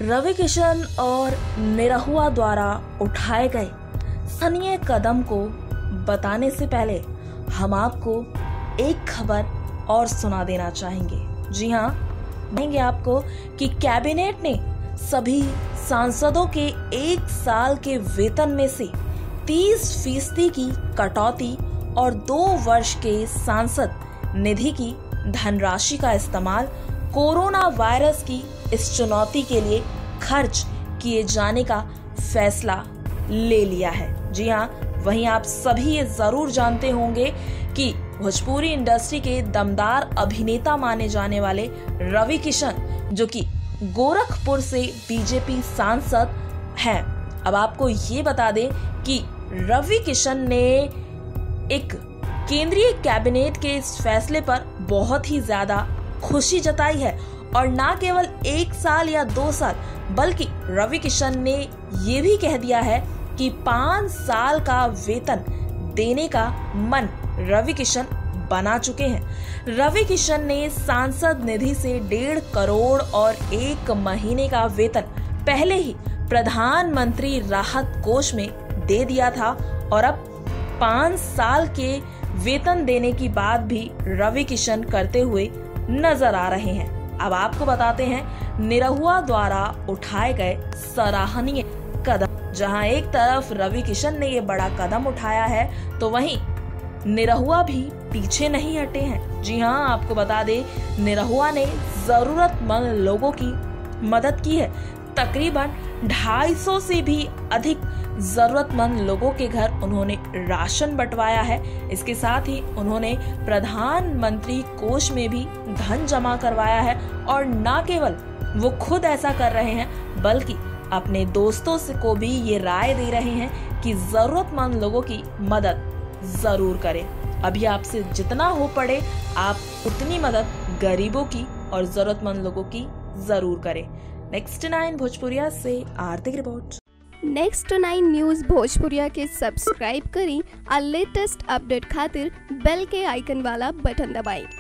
रवि किशन और निरहुआ द्वारा उठाए गए सराहनीय कदम को बताने से पहले हम आपको एक खबर और सुना देना चाहेंगे। जी हाँ, कहेंगे आपको कि कैबिनेट ने सभी सांसदों के 1 साल के वेतन में से 30% की कटौती और 2 वर्ष के सांसद निधि की धनराशि का इस्तेमाल कोरोना वायरस की इस चुनौती के लिए खर्च किए जाने का फैसला ले लिया है। जी हाँ, वहीं आप सभी ये जरूर जानते होंगे कि भोजपुरी इंडस्ट्री के दमदार अभिनेता माने जाने वाले रवि किशन, जो कि गोरखपुर से बीजेपी सांसद हैं। अब आपको ये बता दें कि रवि किशन ने एक केंद्रीय कैबिनेट के इस फैसले पर बहुत ही ज्यादा खुशी जताई है और ना केवल 1 साल या 2 साल बल्कि रवि किशन ने ये भी कह दिया है कि 5 साल का वेतन देने का मन रवि किशन बना चुके हैं। रवि किशन ने सांसद निधि से 1.5 करोड़ और 1 महीने का वेतन पहले ही प्रधानमंत्री राहत कोष में दे दिया था और अब 5 साल के वेतन देने की बात भी रवि किशन करते हुए नजर आ रहे हैं। अब आपको बताते हैं निरहुआ द्वारा उठाए गए सराहनीय कदम। जहां एक तरफ रवि किशन ने ये बड़ा कदम उठाया है तो वहीं निरहुआ भी पीछे नहीं हटे हैं। जी हां, आपको बता दें निरहुआ ने जरूरतमंद लोगों की मदद की है। तकरीबन 250 से भी अधिक जरूरतमंद लोगों के घर उन्होंने राशन बंटवाया है। इसके साथ ही उन्होंने प्रधानमंत्री कोष में भी धन जमा करवाया है और न केवल वो खुद ऐसा कर रहे हैं बल्कि अपने दोस्तों से को भी ये राय दे रहे हैं कि जरूरतमंद लोगों की मदद जरूर करें। अभी आपसे जितना हो पड़े आप उतनी मदद गरीबों की और जरूरतमंद लोगों की जरूर करें। नेक्स्ट 9 भोजपुरिया से आर्थिक रिपोर्ट। नेक्स्ट 9 न्यूज़ भोजपुरिया के सब्सक्राइब करी और लेटेस्ट अपडेट खातिर बेल के आइकन वाला बटन दबाएं।